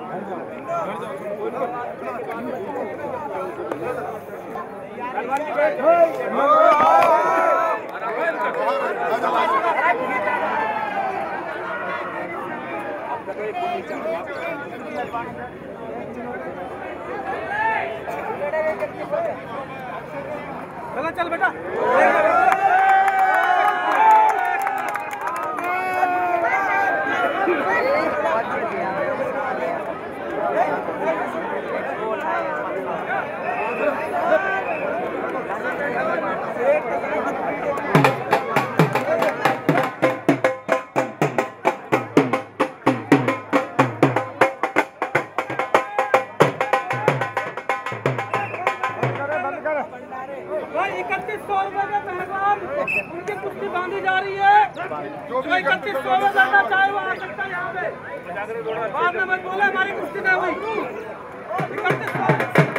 चल चल बेटा। उनकी कुश्ती बांधी जा रही है। जो 3100 में करना चाहे वो आ सकता है यहाँ पे। बाद में मत बोले हमारी कुश्ती नहीं हुई। 3100